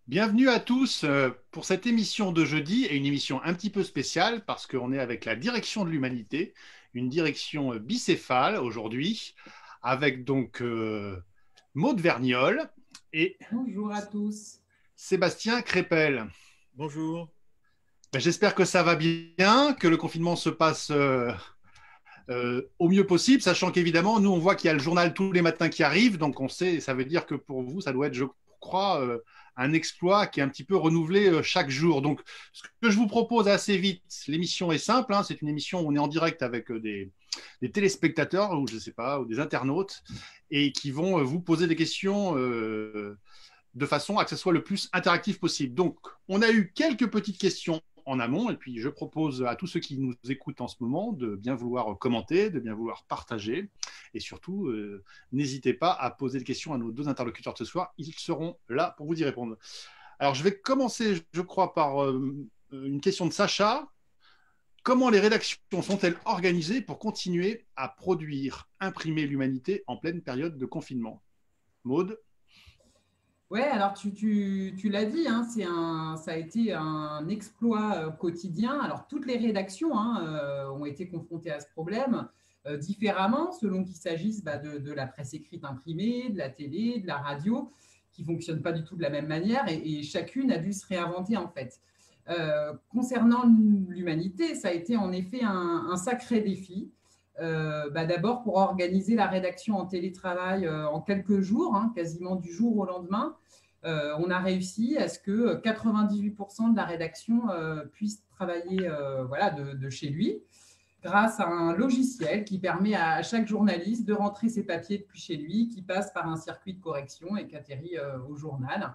Bienvenue à tous pour cette émission de jeudi et une émission un petit peu spéciale parce qu'on est avec la direction de l'humanité, une direction bicéphale aujourd'hui, avec donc Maude Vergnol et Bonjour à tous. Sébastien Crépel. Bonjour. Ben, j'espère que ça va bien, que le confinement se passe au mieux possible, sachant qu'évidemment, nous, on voit qu'il y a le journal tous les matins qui arrive, donc on sait, ça veut dire que pour vous, ça doit être, je crois, un exploit qui est un petit peu renouvelé chaque jour. Donc, ce que je vous propose assez vite, l'émission est simple, hein, c'est une émission où on est en direct avec des téléspectateurs, ou je ne sais pas, ou des internautes, et qui vont vous poser des questions de façon à que ce soit le plus interactif possible. Donc, on a eu quelques petites questions en amont, et puis je propose à tous ceux qui nous écoutent en ce moment de bien vouloir commenter, de bien vouloir partager, et surtout, n'hésitez pas à poser des questions à nos deux interlocuteurs de ce soir, ils seront là pour vous y répondre. Alors, je vais commencer, je crois, par une question de Sacha. Comment les rédactions sont-elles organisées pour continuer à produire, imprimer l'humanité en pleine période de confinement? Maude? Ouais, alors tu l'as dit, hein, ça a été un exploit quotidien. Alors toutes les rédactions ont été confrontées à ce problème différemment, selon qu'il s'agisse de la presse écrite imprimée, de la télé, de la radio, qui ne fonctionnent pas du tout de la même manière et chacune a dû se réinventer en fait. Concernant l'humanité, ça a été en effet un sacré défi. D'abord pour organiser la rédaction en télétravail en quelques jours, hein, quasiment du jour au lendemain. On a réussi à ce que 98% de la rédaction puisse travailler voilà, de chez lui grâce à un logiciel qui permet à chaque journaliste de rentrer ses papiers depuis chez lui, qui passe par un circuit de correction et qui atterrit au journal.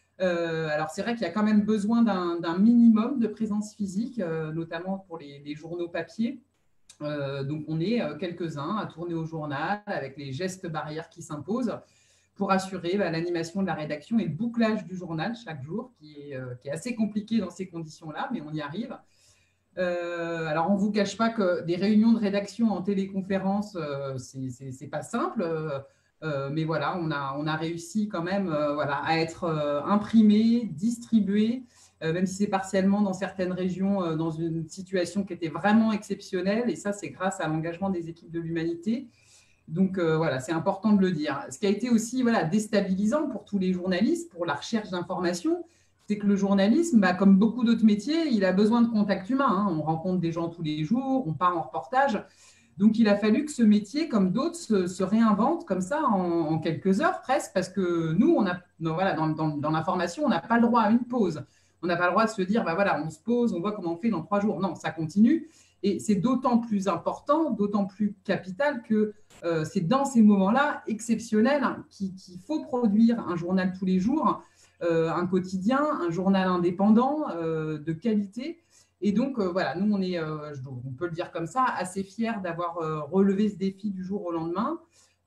Alors c'est vrai qu'il y a quand même besoin d'un minimum de présence physique, notamment pour les journaux papier. Donc, on est quelques-uns à tourner au journal avec les gestes barrières qui s'imposent pour assurer l'animation de la rédaction et le bouclage du journal chaque jour, qui est assez compliqué dans ces conditions-là, mais on y arrive. Alors, on ne vous cache pas que des réunions de rédaction en téléconférence, c'est pas simple. Mais voilà, on a réussi quand même voilà, à être imprimé, distribué, même si c'est partiellement dans certaines régions, dans une situation qui était vraiment exceptionnelle. Et ça, c'est grâce à l'engagement des équipes de l'Humanité. Donc voilà, c'est important de le dire. Ce qui a été aussi voilà, déstabilisant pour tous les journalistes, pour la recherche d'informations, c'est que le journalisme, comme beaucoup d'autres métiers, il a besoin de contact humain, hein. On rencontre des gens tous les jours, on part en reportage. Donc, il a fallu que ce métier, comme d'autres, se réinvente comme ça en quelques heures presque, parce que nous, on a, voilà, dans l'information, on n'a pas le droit à une pause. On n'a pas le droit de se dire, voilà, on se pose, on voit comment on fait dans 3 jours. Non, ça continue. Et c'est d'autant plus important, d'autant plus capital que c'est dans ces moments-là exceptionnels qu'il faut produire un journal tous les jours, un quotidien, un journal indépendant de qualité. Et donc, voilà, nous, on peut le dire comme ça, assez fiers d'avoir relevé ce défi du jour au lendemain.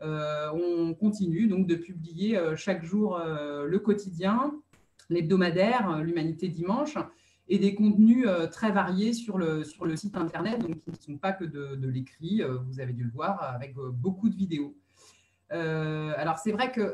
On continue donc de publier chaque jour le quotidien, l'hebdomadaire, l'Humanité Dimanche, et des contenus très variés sur le site internet, donc qui ne sont pas que de l'écrit, vous avez dû le voir, avec beaucoup de vidéos. Alors c'est vrai que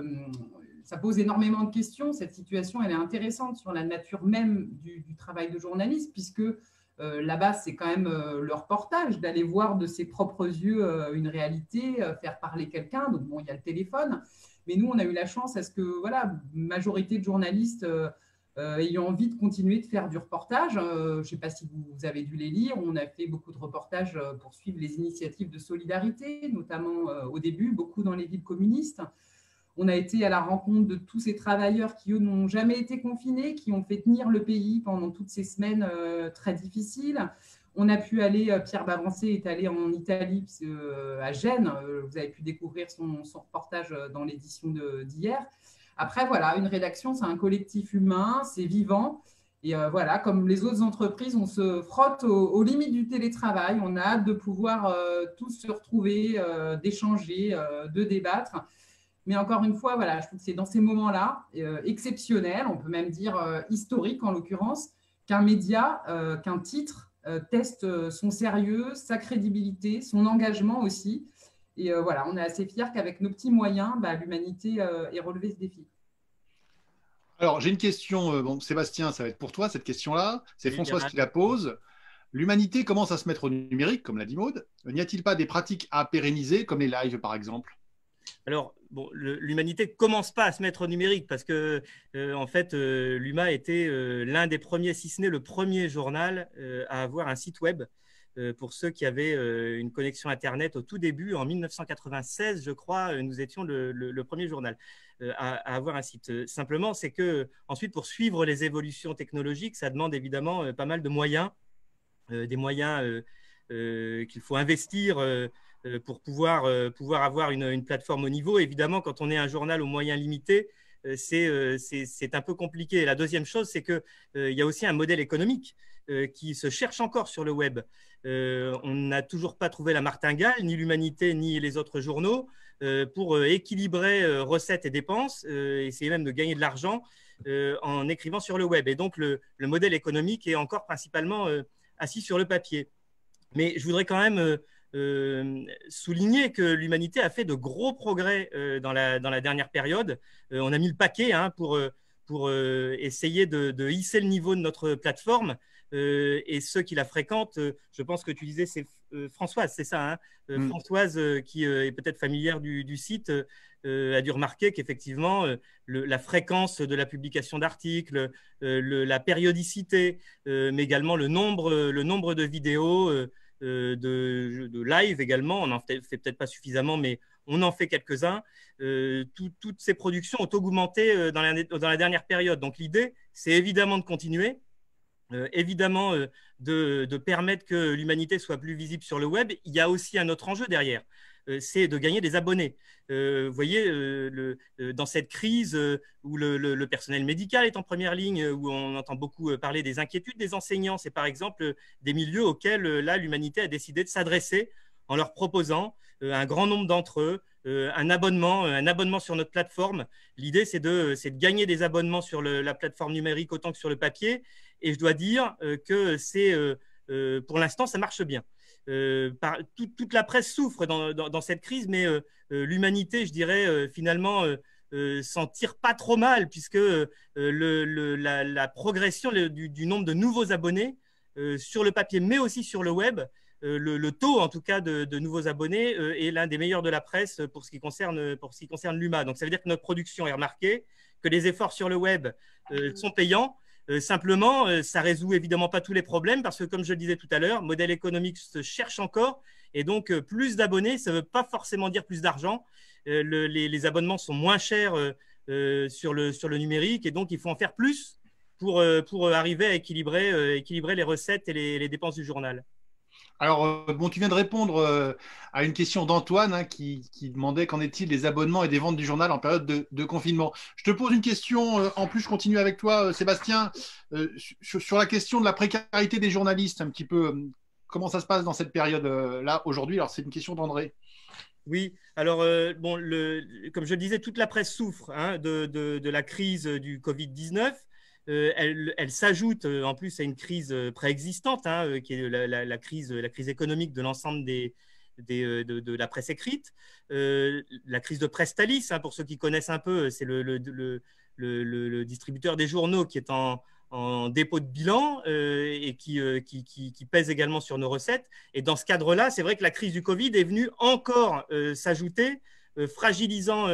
ça pose énormément de questions. Cette situation, elle est intéressante sur la nature même du travail de journaliste, puisque là-bas, c'est quand même le reportage, d'aller voir de ses propres yeux une réalité, faire parler quelqu'un. Donc bon, il y a le téléphone, mais nous, on a eu la chance à ce que, voilà, majorité de journalistes ayant envie de continuer de faire du reportage. Je ne sais pas si vous avez dû les lire. On a fait beaucoup de reportages pour suivre les initiatives de solidarité, notamment au début, beaucoup dans les villes communistes. On a été à la rencontre de tous ces travailleurs qui, eux, n'ont jamais été confinés, qui ont fait tenir le pays pendant toutes ces semaines très difficiles. On a pu aller, Pierre Bavancé est allé en Italie, à Gênes. Vous avez pu découvrir son reportage dans l'édition d'hier. Après, voilà, une rédaction, c'est un collectif humain, c'est vivant. Et voilà, comme les autres entreprises, on se frotte aux limites du télétravail. On a hâte de pouvoir tous se retrouver, d'échanger, de débattre. Mais encore une fois, voilà, je trouve que c'est dans ces moments-là, exceptionnels, on peut même dire historiques en l'occurrence, qu'un média, qu'un titre teste son sérieux, sa crédibilité, son engagement aussi. Et voilà, on est assez fiers qu'avec nos petits moyens, l'humanité ait relevé ce défi. Alors, j'ai une question, bon, Sébastien, ça va être pour toi, cette question-là. C'est Oui, Françoise Bernard. qui la pose. L'humanité commence à se mettre au numérique, comme l'a dit Maud. N'y a-t-il pas des pratiques à pérenniser, comme les lives, par exemple? Alors, bon, l'humanité ne commence pas à se mettre au numérique parce que, en fait, l'UMA était l'un des premiers, si ce n'est le premier journal à avoir un site web. Pour ceux qui avaient une connexion Internet au tout début, en 1996, je crois, nous étions le premier journal à avoir un site. Simplement, c'est que ensuite, pour suivre les évolutions technologiques, ça demande évidemment pas mal de moyens, des moyens qu'il faut investir pour pouvoir avoir une plateforme au niveau. Évidemment, quand on est un journal aux moyens limités, c'est un peu compliqué. La deuxième chose, c'est qu'il y a aussi un modèle économique qui se cherche encore sur le web. On n'a toujours pas trouvé la martingale, ni l'Humanité, ni les autres journaux, pour équilibrer recettes et dépenses, essayer même de gagner de l'argent en écrivant sur le web. Et donc, le modèle économique est encore principalement assis sur le papier. Mais je voudrais quand même souligner que l'humanité a fait de gros progrès dans la dernière période. On a mis le paquet pour essayer de hisser le niveau de notre plateforme. Et ceux qui la fréquentent, je pense que tu disais, c'est Françoise, c'est ça, hein. Françoise, qui est peut-être familière du site, a dû remarquer qu'effectivement, la fréquence de la publication d'articles, la périodicité, mais également le nombre de vidéos, de live également. On n'en fait peut-être pas suffisamment, mais on en fait quelques-uns. Toutes ces productions ont augmenté dans la dernière période. Donc l'idée, c'est évidemment de continuer, évidemment de permettre que l'humanité soit plus visible sur le web. Il y a aussi un autre enjeu derrière, c'est de gagner des abonnés. Vous voyez, dans cette crise où le personnel médical est en première ligne, où on entend beaucoup parler des inquiétudes des enseignants, c'est par exemple des milieux auxquels là, l'humanité a décidé de s'adresser en leur proposant un grand nombre d'entre eux un abonnement sur notre plateforme. L'idée, c'est de gagner des abonnements sur la plateforme numérique autant que sur le papier. Et je dois dire que pour l'instant, ça marche bien. Toute la presse souffre dans cette crise, mais l'humanité, je dirais, finalement, s'en tire pas trop mal, puisque la progression du nombre de nouveaux abonnés sur le papier, mais aussi sur le web, le taux, en tout cas, de nouveaux abonnés est l'un des meilleurs de la presse pour ce qui concerne l'UMA. Donc, ça veut dire que notre production est remarquée, que les efforts sur le web sont payants. Simplement, ça résout évidemment pas tous les problèmes parce que, comme je le disais tout à l'heure, le modèle économique se cherche encore et donc plus d'abonnés, ça ne veut pas forcément dire plus d'argent. Les abonnements sont moins chers sur le numérique et donc il faut en faire plus pour arriver à équilibrer les recettes et les dépenses du journal. Alors, bon, tu viens de répondre à une question d'Antoine hein, qui demandait qu'en est-il des abonnements et des ventes du journal en période de confinement. Je te pose une question, en plus je continue avec toi, Sébastien, sur la question de la précarité des journalistes, un petit peu, comment ça se passe dans cette période-là aujourd'hui? Alors, c'est une question d'André. Oui, alors, bon, comme je le disais, toute la presse souffre hein, de la crise du Covid-19. Elle s'ajoute en plus à une crise préexistante, hein, qui est la crise économique de l'ensemble de la presse écrite. La crise de Prestalis, hein, pour ceux qui connaissent un peu, c'est le distributeur des journaux qui est en dépôt de bilan et qui pèse également sur nos recettes. Et dans ce cadre-là, c'est vrai que la crise du Covid est venue encore s'ajouter, fragilisant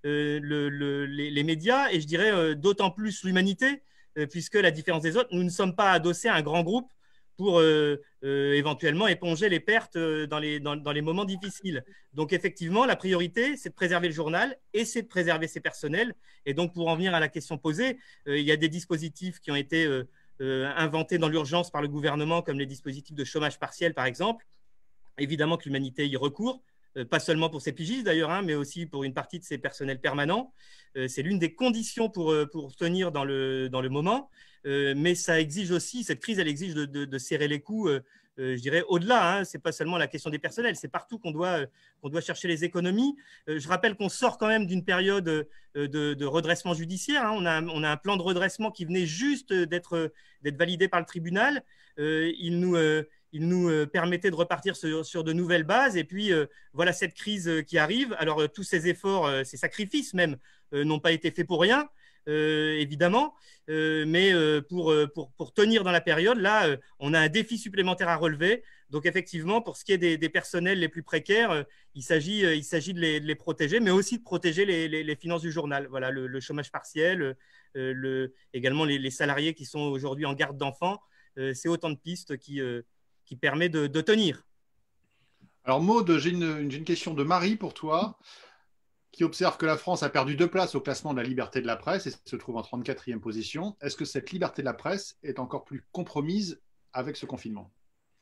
les médias et je dirais d'autant plus l'humanité, puisque la différence des autres, nous ne sommes pas adossés à un grand groupe pour éventuellement éponger les pertes dans les moments difficiles. Donc effectivement, la priorité, c'est de préserver le journal et c'est de préserver ses personnels. Et donc pour en venir à la question posée, il y a des dispositifs qui ont été inventés dans l'urgence par le gouvernement, comme les dispositifs de chômage partiel par exemple. Évidemment que l'humanité y recourt, pas seulement pour ses pigistes d'ailleurs, hein, mais aussi pour une partie de ses personnels permanents. C'est l'une des conditions pour tenir dans le moment. Mais ça exige aussi, cette crise, elle exige de serrer les coups, je dirais, au-delà. Hein, ce n'est pas seulement la question des personnels, c'est partout qu'on doit chercher les économies. Je rappelle qu'on sort quand même d'une période de redressement judiciaire. Hein, on a un plan de redressement qui venait juste d'être validé par le tribunal. Il nous permettait de repartir sur de nouvelles bases. Et puis, voilà cette crise qui arrive. Alors, tous ces efforts, ces sacrifices même, n'ont pas été faits pour rien. évidemment, mais pour tenir dans la période, là, on a un défi supplémentaire à relever. Donc, effectivement, pour ce qui est des personnels les plus précaires, il s'agit de les protéger, mais aussi de protéger les finances du journal. Voilà, le chômage partiel, également les salariés qui sont aujourd'hui en garde d'enfants. C'est autant de pistes qui permettent de tenir. Alors, Maud, j'ai une question de Marie pour toi, qui observe que la France a perdu 2 places au classement de la liberté de la presse et se trouve en 34e position. Est-ce que cette liberté de la presse est encore plus compromise avec ce confinement ?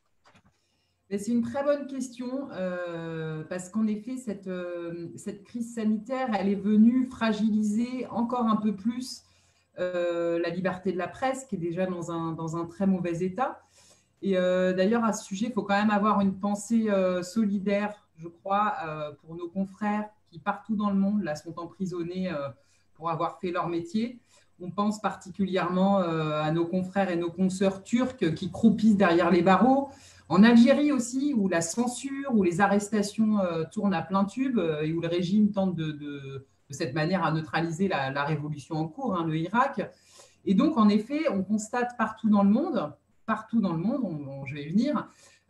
C'est une très bonne question parce qu'en effet, cette crise sanitaire, elle est venue fragiliser encore un peu plus la liberté de la presse, qui est déjà dans un très mauvais état. Et d'ailleurs, à ce sujet, il faut quand même avoir une pensée solidaire, je crois, pour nos confrères qui, partout dans le monde, là, sont emprisonnés pour avoir fait leur métier. On pense particulièrement à nos confrères et nos consoeurs turcs qui croupissent derrière les barreaux. En Algérie aussi, où la censure, où les arrestations tournent à plein tube et où le régime tente de cette manière à neutraliser la révolution en cours, le Irak. Et donc, en effet, on constate partout dans le monde, je vais y venir,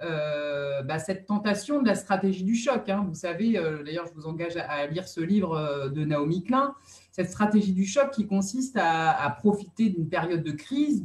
cette tentation de la stratégie du choc. Vous savez, d'ailleurs, je vous engage à lire ce livre de Naomi Klein, cette stratégie du choc qui consiste à profiter d'une période de crise,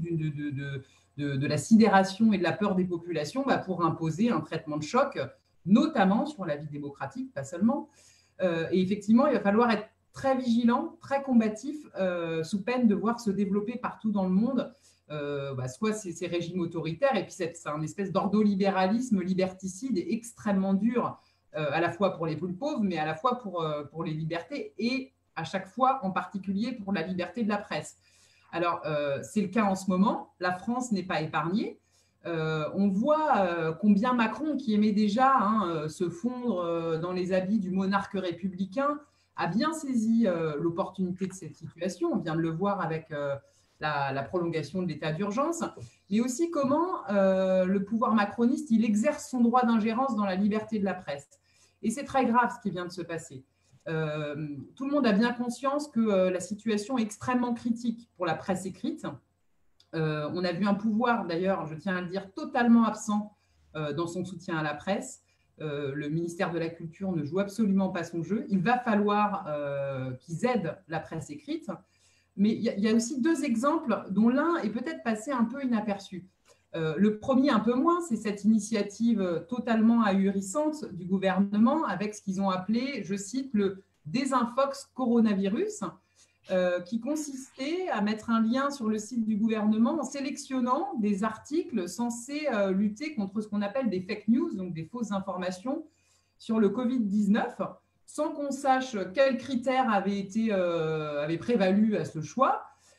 de la sidération et de la peur des populations pour imposer un traitement de choc, notamment sur la vie démocratique, pas seulement. Et effectivement, il va falloir être très vigilant, très combatif, sous peine de voir se développer partout dans le monde soit ces régimes autoritaires, et puis c'est un espèce d'ordolibéralisme liberticide et extrêmement dur, à la fois pour les plus pauvres, mais à la fois pour les libertés, et à chaque fois, en particulier, pour la liberté de la presse. Alors, c'est le cas en ce moment. La France n'est pas épargnée. On voit combien Macron, qui aimait déjà se fondre dans les habits du monarque républicain, a bien saisi l'opportunité de cette situation. On vient de le voir avec la prolongation de l'état d'urgence, mais aussi comment le pouvoir macroniste, il exerce son droit d'ingérence dans la liberté de la presse. Et c'est très grave ce qui vient de se passer. Tout le monde a bien conscience que la situation est extrêmement critique pour la presse écrite. On a vu un pouvoir, d'ailleurs, je tiens à le dire, totalement absent dans son soutien à la presse. Le ministère de la Culture ne joue absolument pas son jeu. Il va falloir qu'ils aident la presse écrite. Mais il y a aussi 2 exemples dont l'un est peut-être passé un peu inaperçu. Le premier, un peu moins, c'est cette initiative totalement ahurissante du gouvernement avec ce qu'ils ont appelé, je cite, le désinfox coronavirus, qui consistait à mettre un lien sur le site du gouvernement en sélectionnant des articles censés lutter contre ce qu'on appelle des fake news, donc des fausses informations sur le Covid-19, sans qu'on sache quels critères avaient prévalu à ce choix.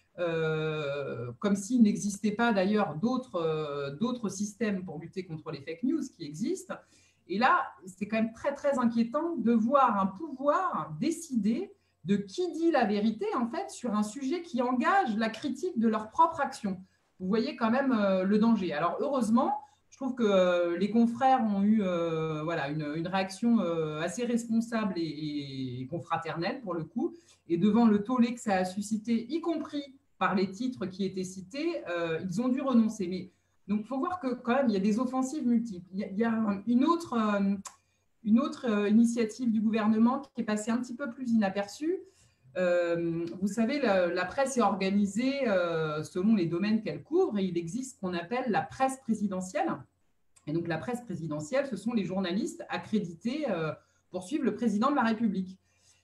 Comme s'il n'existait pas d'ailleurs d'autres systèmes pour lutter contre les fake news qui existent. Et là, c'est quand même très, très inquiétant de voir un pouvoir décider de qui dit la vérité, en fait, sur un sujet qui engage la critique de leur propre action. Vous voyez quand même le danger. Alors, heureusement, je trouve que les confrères ont eu une réaction assez responsable et confraternelle, pour le coup. Et devant le tollé que ça a suscité, y compris par les titres qui étaient cités, ils ont dû renoncer. Mais, donc, il faut voir que quand même, il y a des offensives multiples. Il y a une autre initiative du gouvernement qui est passée un petit peu plus inaperçue. Vous savez, la presse est organisée selon les domaines qu'elle couvre, et il existe ce qu'on appelle la presse présidentielle. Et donc, la presse présidentielle, ce sont les journalistes accrédités pour suivre le président de la République.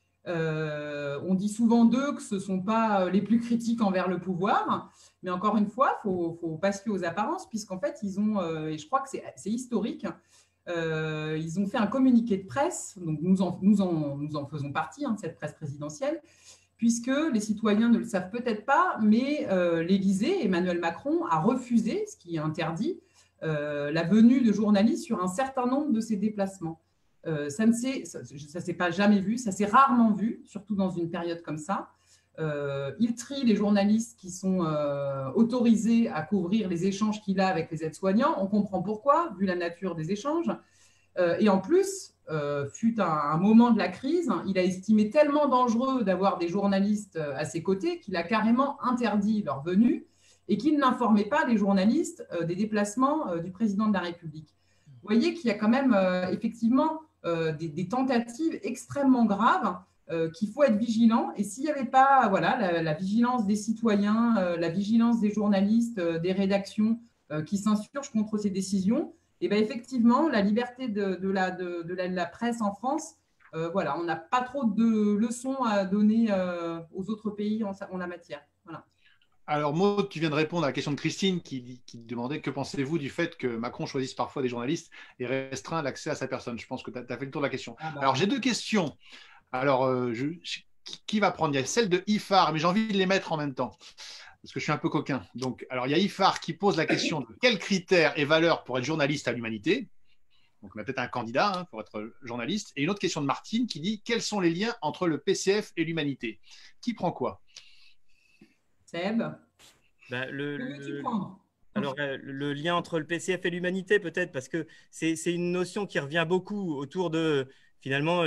On dit souvent d'eux que ce ne sont pas les plus critiques envers le pouvoir, mais encore une fois, il ne faut pas se fier aux apparences, puisqu'en fait, ils ont, et je crois que c'est historique, ils ont fait un communiqué de presse, donc nous en faisons partie, de cette presse présidentielle, puisque les citoyens ne le savent peut-être pas, mais l'Élysée, Emmanuel Macron, a refusé, ce qui est interdit, la venue de journalistes sur un certain nombre de ses déplacements. Ça ne s'est pas jamais vu, ça s'est rarement vu, surtout dans une période comme ça. Il trie les journalistes qui sont autorisés à couvrir les échanges qu'il a avec les aides-soignants. On comprend pourquoi, vu la nature des échanges. Et en plus, fut un moment de la crise, il a estimé tellement dangereux d'avoir des journalistes à ses côtés qu'il a carrément interdit leur venue et qu'il n'informait pas les journalistes des déplacements du président de la République. Vous voyez qu'il y a quand même effectivement des tentatives extrêmement graves qu'il faut être vigilant. Et s'il n'y avait pas voilà, la vigilance des citoyens, la vigilance des journalistes, des rédactions qui s'insurgent contre ces décisions, et bien effectivement, la liberté de la presse en France, voilà, on n'a pas trop de leçons à donner aux autres pays en la matière. Voilà. Alors, Maud, tu viens de répondre à la question de Christine qui demandait que pensez-vous du fait que Macron choisisse parfois des journalistes et restreint l'accès à sa personne. Je pense que tu as fait le tour de la question. Alors, j'ai deux questions. Alors, qui va prendre? Il y a celle de Ifar, mais j'ai envie de les mettre en même temps parce que je suis un peu coquin. Donc, alors, il y a Ifar qui pose la question de quels critères et valeurs pour être journaliste à l'Humanité. Donc, on a peut-être un candidat pour être journaliste. Et une autre question de Martine qui dit quels sont les liens entre le PCF et l'Humanité? Qui prend quoi? Seb, ben, que veux-tu prendre? Alors, le lien entre le PCF et l'Humanité, peut-être, parce que c'est une notion qui revient beaucoup autour de, finalement,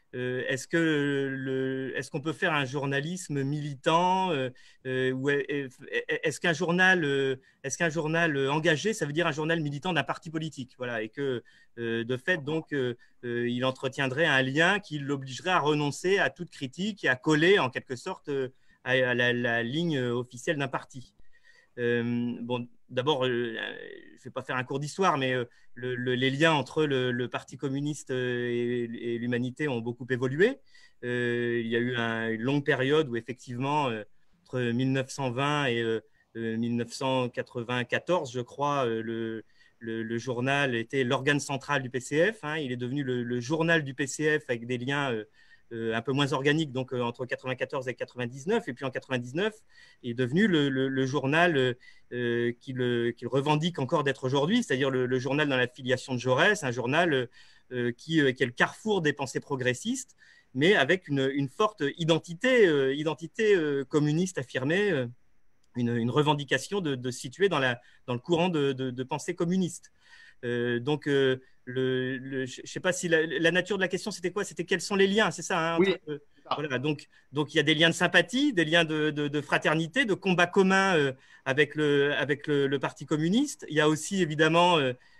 est-ce qu'on peut faire un journalisme militant ou est-ce qu'un journal engagé, ça veut dire un journal militant d'un parti politique, voilà, et que de fait, donc, il entretiendrait un lien qui l'obligerait à renoncer à toute critique et à coller, en quelque sorte, à la ligne officielle d'un parti. Bon, d'abord, je ne vais pas faire un cours d'histoire, mais les liens entre le Parti communiste et l'Humanité ont beaucoup évolué. Il y a eu une longue période où, effectivement, entre 1920 et 1994, je crois, le journal était l'organe central du PCF. Hein. Il est devenu le journal du PCF avec des liens un peu moins organique, donc entre 94 et 99, et puis en 99, il est devenu le journal qu'il revendique encore d'être aujourd'hui, c'est-à-dire le journal dans la filiation de Jaurès, un journal qui est le carrefour des pensées progressistes, mais avec une forte identité communiste affirmée, une revendication de se situer dans le courant de pensée communiste. Donc, je ne sais pas si la nature de la question, c'était quoi? C'était quels sont les liens, c'est ça, hein, Oui. Voilà, donc, il y a des liens de sympathie, des liens de fraternité, de combat commun avec le Parti communiste. Il y a aussi, évidemment,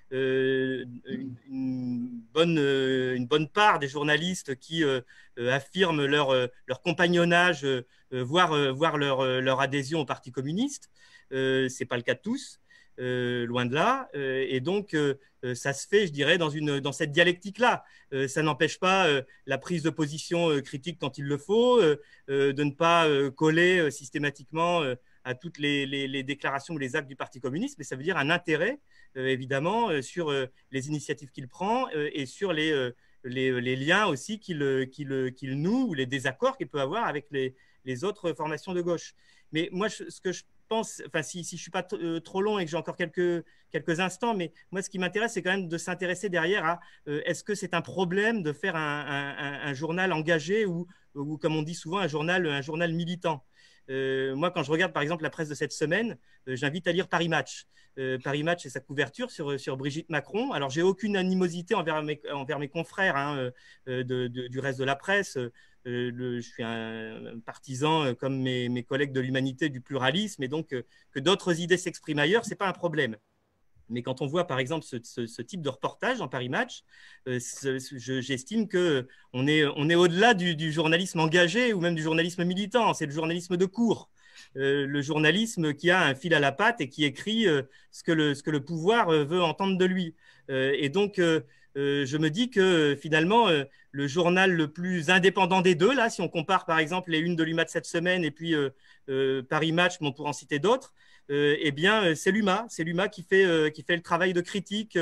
une bonne part des journalistes qui affirment leur compagnonnage, voire leur adhésion au Parti communiste. Ce n'est pas le cas de tous. Loin de là, et donc ça se fait, je dirais, dans cette dialectique-là. Ça n'empêche pas la prise de position critique quand il le faut, de ne pas coller systématiquement à toutes les déclarations ou les actes du Parti communiste, mais ça veut dire un intérêt, évidemment, sur les initiatives qu'il prend et sur les liens aussi qu'il noue ou les désaccords qu'il peut avoir avec les autres formations de gauche. Mais moi, ce que je pense, enfin, si je ne suis pas trop long et que j'ai encore quelques instants, mais moi, ce qui m'intéresse, c'est quand même de s'intéresser derrière à est-ce que c'est un problème de faire un journal engagé ou, comme on dit souvent, un journal militant. Moi, quand je regarde, par exemple, la presse de cette semaine, j'invite à lire Paris Match. Paris Match et sa couverture sur Brigitte Macron. Alors, j'ai aucune animosité envers mes confrères du reste de la presse. Je suis un partisan, comme mes collègues de l'Humanité, du pluralisme, et donc que d'autres idées s'expriment ailleurs, ce n'est pas un problème. Mais quand on voit, par exemple, ce type de reportage dans Paris Match, j'estime qu'on est au-delà du journalisme engagé ou même du journalisme militant. C'est le journalisme de cours, le journalisme qui a un fil à la patte et qui écrit ce que le pouvoir veut entendre de lui. Et donc, je me dis que finalement, le journal le plus indépendant des deux, là, si on compare par exemple les unes de l'UMA de cette semaine et puis Paris Match, mais on pourra en citer d'autres, eh bien, c'est l'UMA. C'est l'UMA qui fait le travail de critique,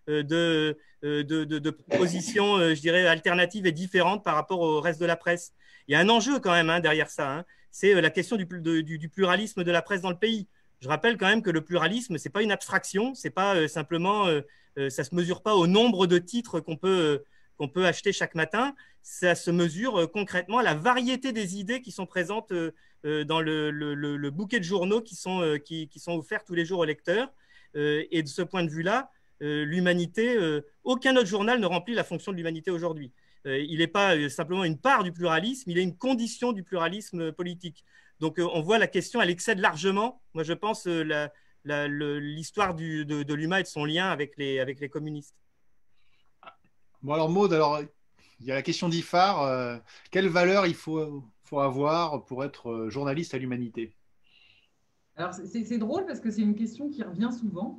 de propositions, je dirais, alternatives et différentes par rapport au reste de la presse. Il y a un enjeu quand même derrière ça. Hein. C'est la question du pluralisme de la presse dans le pays. Je rappelle quand même que le pluralisme, ce n'est pas une abstraction, ce n'est pas simplement, ça ne se mesure pas au nombre de titres qu'on peut acheter chaque matin, ça se mesure concrètement à la variété des idées qui sont présentes dans le bouquet de journaux qui sont offerts tous les jours aux lecteurs. Et de ce point de vue-là, l'Humanité, aucun autre journal ne remplit la fonction de l'Humanité aujourd'hui. Il n'est pas simplement une part du pluralisme, il est une condition du pluralisme politique. Donc on voit la question, elle excède largement, moi je pense, l'histoire de l'UMA et de son lien avec les communistes. Bon alors Maud, alors il y a la question d'IFAR. Quelle valeur il faut avoir pour être journaliste à l'Humanité? Alors, c'est drôle parce que c'est une question qui revient souvent.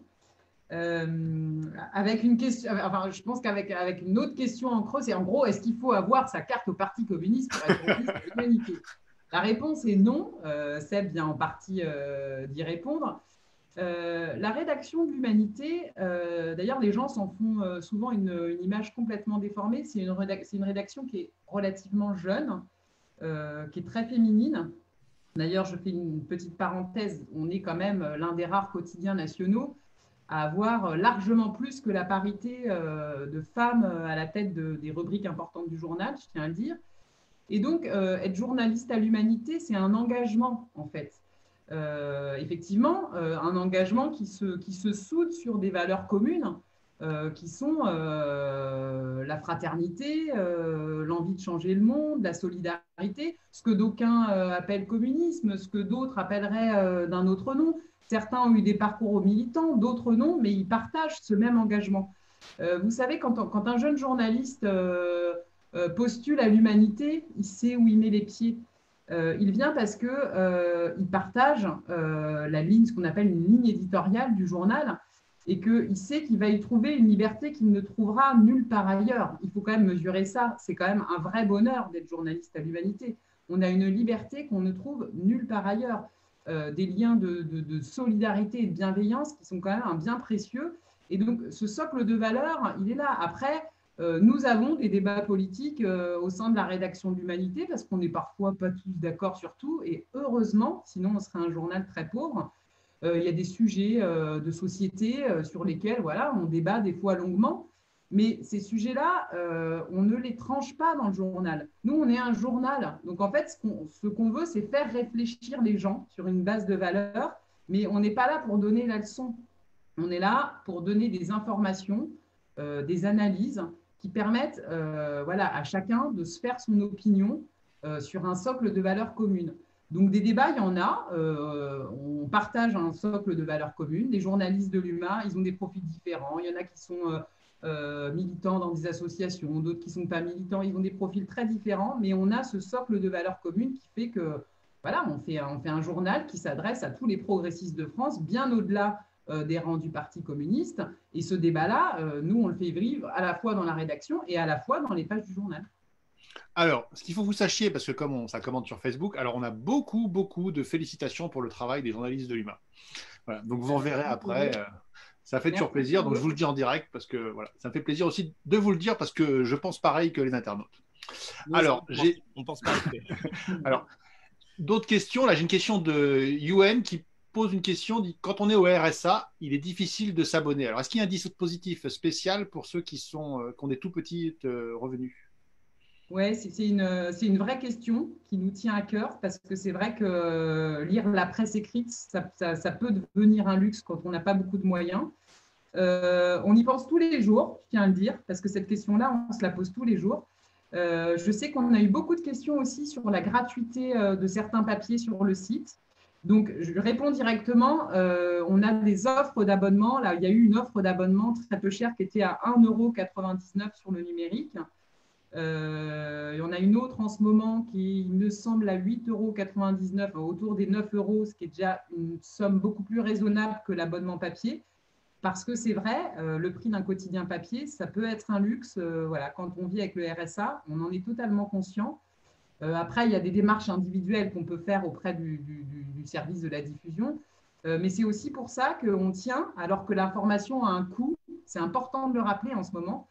Avec une question, enfin, je pense qu'avec une autre question en creux, c'est en gros, est-ce qu'il faut avoir sa carte au Parti communiste pour être journaliste à l'Humanité? La réponse est non. Seb vient en partie d'y répondre. La rédaction de l'Humanité, d'ailleurs, les gens s'en font souvent une image complètement déformée. C'est une rédaction qui est relativement jeune, qui est très féminine. D'ailleurs, je fais une petite parenthèse, on est quand même l'un des rares quotidiens nationaux à avoir largement plus que la parité de femmes à la tête des rubriques importantes du journal, je tiens à le dire. Et donc, être journaliste à l'Humanité, c'est un engagement, en fait. Effectivement, un engagement qui se soude sur des valeurs communes, qui sont la fraternité, l'envie de changer le monde, la solidarité, ce que d'aucuns appellent communisme, ce que d'autres appelleraient d'un autre nom. Certains ont eu des parcours militants, d'autres non, mais ils partagent ce même engagement. Vous savez, quand un jeune journaliste postule à l'Humanité, il sait où il met les pieds. Il vient parce qu'il partage la ligne, ce qu'on appelle une ligne éditoriale du journal, et qu'il sait qu'il va y trouver une liberté qu'il ne trouvera nulle part ailleurs. Il faut quand même mesurer ça. C'est quand même un vrai bonheur d'être journaliste à l'Humanité. On a une liberté qu'on ne trouve nulle part ailleurs. Des liens de solidarité et de bienveillance qui sont quand même un bien précieux. Et donc, ce socle de valeurs, il est là. Après, nous avons des débats politiques au sein de la rédaction de l'Humanité parce qu'on n'est parfois pas tous d'accord sur tout. Et heureusement, sinon on serait un journal très pauvre. Il y a des sujets de société sur lesquels voilà, on débat des fois longuement. Mais ces sujets-là, on ne les tranche pas dans le journal. Nous, on est un journal. Donc, en fait, ce qu'on veut, c'est faire réfléchir les gens sur une base de valeurs. Mais on n'est pas là pour donner la leçon. On est là pour donner des informations, des analyses qui permettent voilà, à chacun de se faire son opinion sur un socle de valeurs communes. Donc, des débats, il y en a. On partage un socle de valeurs communes. Les journalistes de l'UMA, ils ont des profils différents. Il y en a qui sont militants dans des associations, d'autres qui ne sont pas militants. Ils ont des profils très différents, mais on a ce socle de valeurs communes qui fait que, voilà, on fait un journal qui s'adresse à tous les progressistes de France, bien au-delà des rangs du Parti communiste. Et ce débat-là, nous, on le fait vivre à la fois dans la rédaction et à la fois dans les pages du journal. Alors, ce qu'il faut que vous sachiez, parce que comme ça commente sur Facebook, alors on a beaucoup de félicitations pour le travail des journalistes de l'UMA. Voilà, donc vous en verrez après. Ça fait toujours plaisir, donc je vous le dis en direct parce que voilà, ça me fait plaisir aussi de vous le dire parce que je pense pareil que les internautes. Oui, alors, on pense pas. Alors, d'autres questions. Là, j'ai une question de UN qui pose une question. Dit, quand on est au RSA, il est difficile de s'abonner. Alors, est-ce qu'il y a un dispositif spécial pour ceux qui ont des tout petits revenus? Oui, c'est une vraie question qui nous tient à cœur parce que c'est vrai que lire la presse écrite, ça peut devenir un luxe quand on n'a pas beaucoup de moyens. On y pense tous les jours, je tiens à le dire, parce que cette question-là, on se la pose tous les jours. Je sais qu'on a eu beaucoup de questions aussi sur la gratuité de certains papiers sur le site. Donc, je réponds directement. On a des offres d'abonnement. Là, il y a eu une offre d'abonnement très peu chère qui était à 1,99 € sur le numérique. Il y en a une autre en ce moment qui, il me semble, à 8,99 €, autour des 9 €, ce qui est déjà une somme beaucoup plus raisonnable que l'abonnement papier. Parce que c'est vrai, le prix d'un quotidien papier, ça peut être un luxe. Voilà, quand on vit avec le RSA, on en est totalement conscient. Après, il y a des démarches individuelles qu'on peut faire auprès du service de la diffusion. Mais c'est aussi pour ça qu'on tient, alors que l'information a un coût. C'est important de le rappeler en ce moment.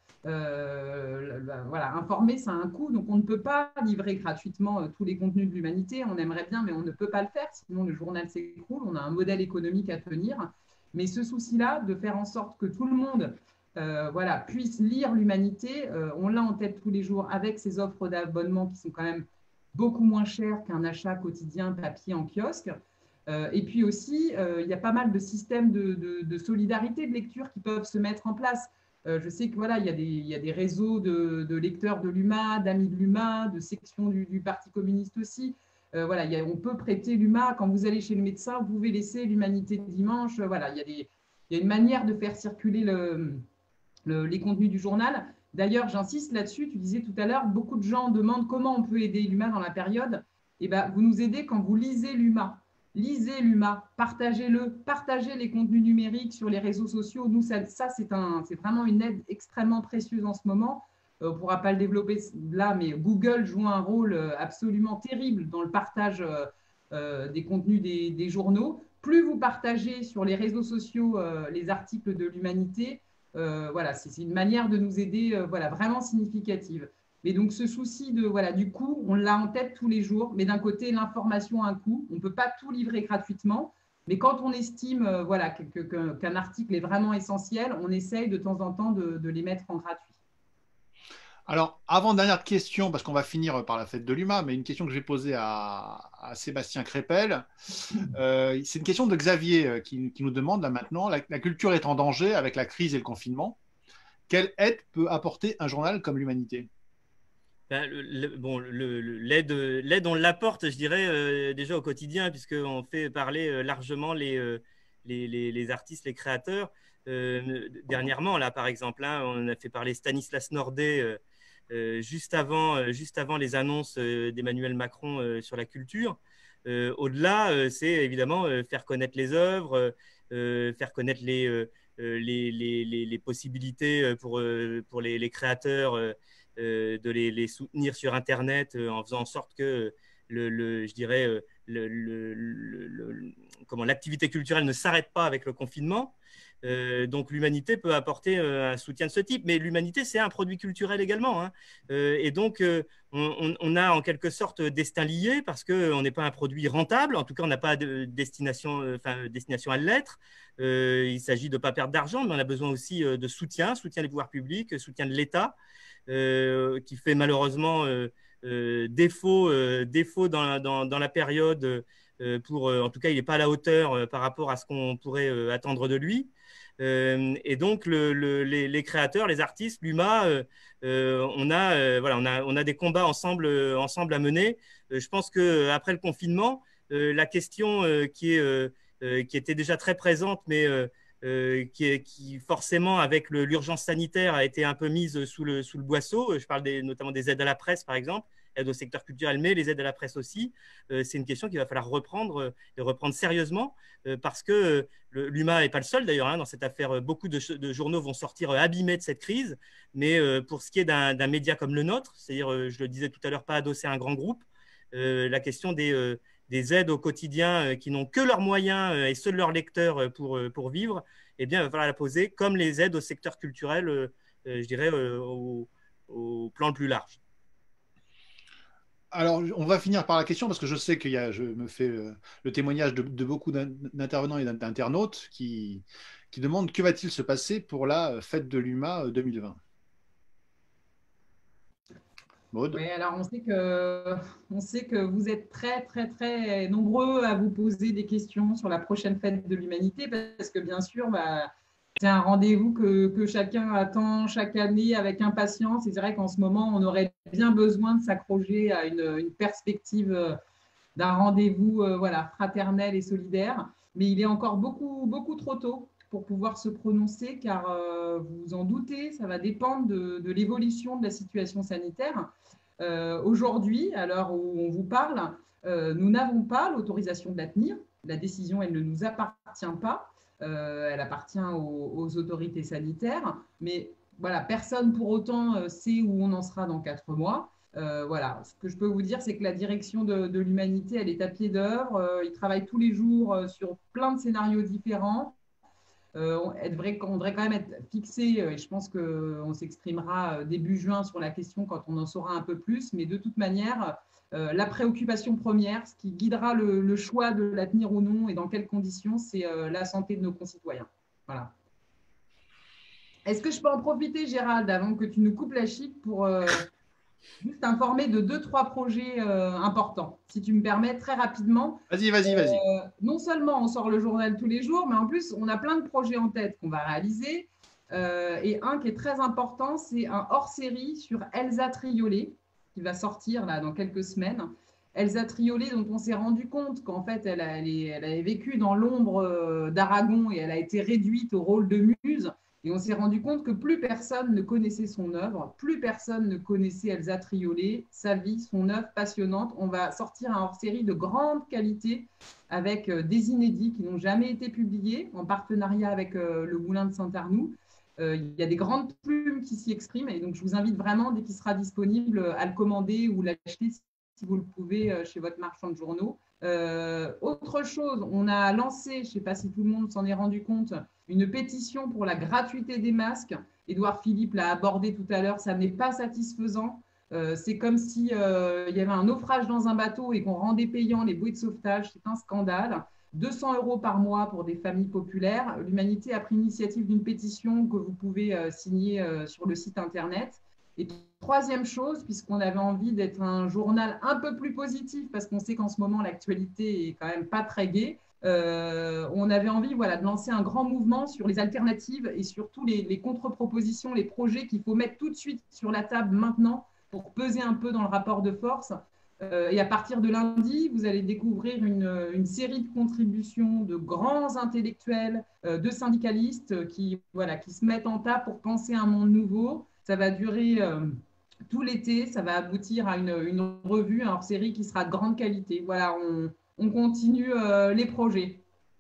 Voilà, informer, ça a un coût. Donc, on ne peut pas livrer gratuitement tous les contenus de l'Humanité. On aimerait bien, mais on ne peut pas le faire. Sinon, le journal s'écroule. On a un modèle économique à tenir. Mais ce souci-là, de faire en sorte que tout le monde voilà, puisse lire l'Humanité, on l'a en tête tous les jours avec ces offres d'abonnement qui sont quand même beaucoup moins chères qu'un achat quotidien papier en kiosque. Et puis aussi, il y a pas mal de systèmes de solidarité de lecture qui peuvent se mettre en place. Je sais que voilà, il y a des réseaux de lecteurs de l'UMA, d'amis de l'UMA, de sections du Parti communiste aussi. Voilà, on peut prêter l'UMA. Quand vous allez chez le médecin, vous pouvez laisser l'Humanité dimanche. Voilà, il y a une manière de faire circuler les contenus du journal. D'ailleurs, j'insiste là-dessus, tu disais tout à l'heure, beaucoup de gens demandent comment on peut aider l'UMA dans la période. Eh ben, vous nous aidez quand vous lisez l'UMA. Lisez l'UMA, partagez-le, partagez les contenus numériques sur les réseaux sociaux. Nous, ça c'est vraiment une aide extrêmement précieuse en ce moment. On ne pourra pas le développer là, mais Google joue un rôle absolument terrible dans le partage des contenus des journaux. Plus vous partagez sur les réseaux sociaux les articles de l'Humanité, voilà, c'est une manière de nous aider voilà, vraiment significative. Mais donc, ce souci du coût, on l'a en tête tous les jours. Mais d'un côté, l'information a un coût. On ne peut pas tout livrer gratuitement. Mais quand on estime voilà, qu'un article est vraiment essentiel, on essaye de temps en temps de les mettre en gratuit. Alors, avant-dernière question, parce qu'on va finir par la fête de l'UMA, mais une question que j'ai posée à Sébastien Crépel. C'est une question de Xavier qui nous demande là maintenant, la culture est en danger avec la crise et le confinement. Quelle aide peut apporter un journal comme l'Humanité ? L'aide, on l'apporte, je dirais, déjà au quotidien, puisqu'on fait parler largement les artistes, les créateurs. Dernièrement, là, par exemple, on a fait parler Stanislas Nordet juste avant les annonces d'Emmanuel Macron sur la culture. Au-delà, c'est évidemment faire connaître les œuvres, faire connaître les possibilités pour les créateurs de les soutenir sur Internet en faisant en sorte que je dirais, l'activité culturelle ne s'arrête pas avec le confinement. Donc l'Humanité peut apporter un soutien de ce type, mais l'Humanité c'est un produit culturel également, hein. Et donc on a en quelque sorte destin lié parce qu'on n'est pas un produit rentable, en tout cas on n'a pas de destination à l'être. Il s'agit de ne pas perdre d'argent, mais on a besoin aussi de soutien des pouvoirs publics, soutien de l'État, qui fait malheureusement défaut dans la période. En tout cas, il n'est pas à la hauteur par rapport à ce qu'on pourrait attendre de lui. Et donc, les créateurs, les artistes, l'UMA, on a des combats ensemble à mener. Je pense qu'après le confinement, la question qui était déjà très présente, mais qui forcément, avec l'urgence sanitaire, a été un peu mise sous le boisseau. Je parle notamment des aides à la presse, par exemple, aides au secteur culturel, mais les aides à la presse aussi. C'est une question qu'il va falloir reprendre sérieusement, parce que l'UMA n'est pas le seul d'ailleurs dans cette affaire. Beaucoup de journaux vont sortir abîmés de cette crise, mais pour ce qui est d'un média comme le nôtre, c'est-à-dire, je le disais tout à l'heure, pas adossé à un grand groupe, la question des aides au quotidien qui n'ont que leurs moyens et ceux de leurs lecteurs pour vivre, eh bien, il va falloir la poser comme les aides au secteur culturel, je dirais, au plan le plus large. Alors, on va finir par la question parce que je sais je me fais le témoignage de beaucoup d'intervenants et d'internautes qui demandent que va-t-il se passer pour la fête de l'UMA 2020 ? Maud ? Oui, alors on sait que vous êtes très, très, très nombreux à vous poser des questions sur la prochaine fête de l'Humanité parce que bien sûr, c'est un rendez-vous que chacun attend chaque année avec impatience. Et c'est vrai qu'en ce moment, on aurait bien besoin de s'accrocher à une perspective d'un rendez-vous fraternel et solidaire. Mais il est encore beaucoup, beaucoup trop tôt pour pouvoir se prononcer car vous vous en doutez, ça va dépendre de l'évolution de la situation sanitaire. Aujourd'hui, à l'heure où on vous parle, nous n'avons pas l'autorisation de la tenir. La décision, elle ne nous appartient pas. Elle appartient aux autorités sanitaires. Mais voilà, personne pour autant sait où on en sera dans 4 mois. Voilà, ce que je peux vous dire, c'est que la direction de l'Humanité, elle est à pied d'œuvre. Ils travaillent tous les jours sur plein de scénarios différents. On devrait quand même être fixé, et je pense qu'on s'exprimera début juin sur la question quand on en saura un peu plus, mais de toute manière, la préoccupation première, ce qui guidera le choix de la tenir ou non et dans quelles conditions, c'est la santé de nos concitoyens. Voilà. Est-ce que je peux en profiter, Gérald, avant que tu nous coupes la chic pour juste informer de 2-3 projets importants, si tu me permets, très rapidement. Vas-y. Non seulement on sort le journal tous les jours, mais en plus, on a plein de projets en tête qu'on va réaliser. Et un qui est très important, c'est un hors-série sur Elsa Triolet, qui va sortir là, dans quelques semaines. Elsa Triolet, dont on s'est rendu compte qu'en fait, elle avait vécu dans l'ombre d'Aragon et elle a été réduite au rôle de muse. Et on s'est rendu compte que plus personne ne connaissait son œuvre, plus personne ne connaissait Elsa Triolet, sa vie, son œuvre passionnante. On va sortir un hors-série de grande qualité avec des inédits qui n'ont jamais été publiés en partenariat avec le Moulin de Saint-Arnoux. Il y a des grandes plumes qui s'y expriment et donc je vous invite vraiment, dès qu'il sera disponible, à le commander ou l'acheter si vous le pouvez chez votre marchand de journaux. Autre chose, on a lancé, je ne sais pas si tout le monde s'en est rendu compte, une pétition pour la gratuité des masques. Édouard Philippe l'a abordé tout à l'heure, ça n'est pas satisfaisant. C'est comme si il y avait un naufrage dans un bateau et qu'on rendait payant les bouées de sauvetage. C'est un scandale. 200 € par mois pour des familles populaires. L'Humanité a pris l'initiative d'une pétition que vous pouvez signer sur le site internet. Et troisième chose, puisqu'on avait envie d'être un journal un peu plus positif, parce qu'on sait qu'en ce moment, l'actualité est quand même pas très gaie, on avait envie de lancer un grand mouvement sur les alternatives et surtout les contre-propositions, les projets qu'il faut mettre tout de suite sur la table maintenant pour peser un peu dans le rapport de force. Et à partir de lundi, vous allez découvrir une série de contributions de grands intellectuels, de syndicalistes qui se mettent en table pour penser un monde nouveau. Ça va durer tout l'été, ça va aboutir à une revue, un hors-série qui sera de grande qualité. Voilà, on continue les projets.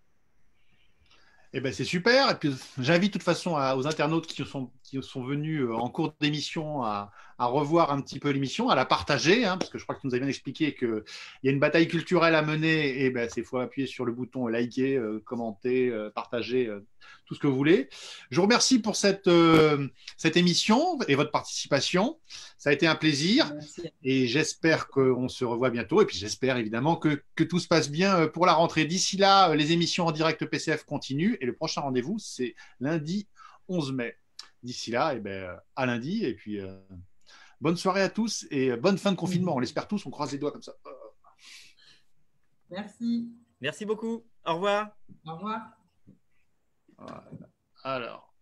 Eh ben, c'est super. Et puis, j'invite de toute façon aux internautes qui sont venus en cours d'émission à revoir un petit peu l'émission, à la partager, hein, parce que je crois que tu nous as bien expliqué qu'il y a une bataille culturelle à mener. Et ben, il faut appuyer sur le bouton liker, commenter, partager, tout ce que vous voulez. Je vous remercie pour cette émission et votre participation. Ça a été un plaisir. Merci. Et j'espère qu'on se revoit bientôt. Et puis j'espère évidemment que tout se passe bien pour la rentrée. D'ici là, les émissions en direct PCF continuent. Et le prochain rendez-vous, c'est lundi 11 mai. D'ici là, à lundi. Et puis, bonne soirée à tous et bonne fin de confinement. On l'espère tous, on croise les doigts comme ça. Merci. Merci beaucoup. Au revoir. Au revoir. Voilà. Alors.